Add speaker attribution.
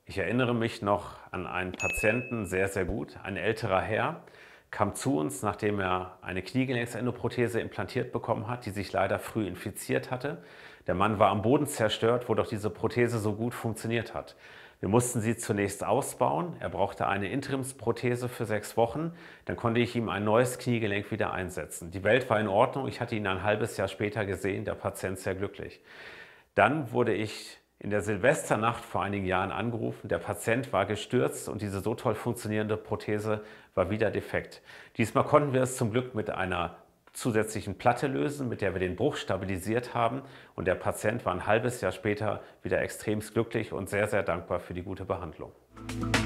Speaker 1: Ich erinnere mich noch an einen Patienten sehr, sehr gut. Ein älterer Herr kam zu uns, nachdem er eine Kniegelenksendoprothese implantiert bekommen hat, die sich leider früh infiziert hatte. Der Mann war am Boden zerstört, wo doch diese Prothese so gut funktioniert hat. Wir mussten sie zunächst ausbauen. Er brauchte eine Interimsprothese für 6 Wochen. Dann konnte ich ihm ein neues Kniegelenk wieder einsetzen. Die Welt war in Ordnung. Ich hatte ihn ein halbes Jahr später gesehen, der Patient sehr glücklich. Dann wurde ich in der Silvesternacht vor einigen Jahren angerufen. Der Patient war gestürzt und diese so toll funktionierende Prothese war wieder defekt. Diesmal konnten wir es zum Glück mit einer zusätzlichen Platte lösen, mit der wir den Bruch stabilisiert haben. Und der Patient war ein halbes Jahr später wieder extrem glücklich und sehr, sehr dankbar für die gute Behandlung.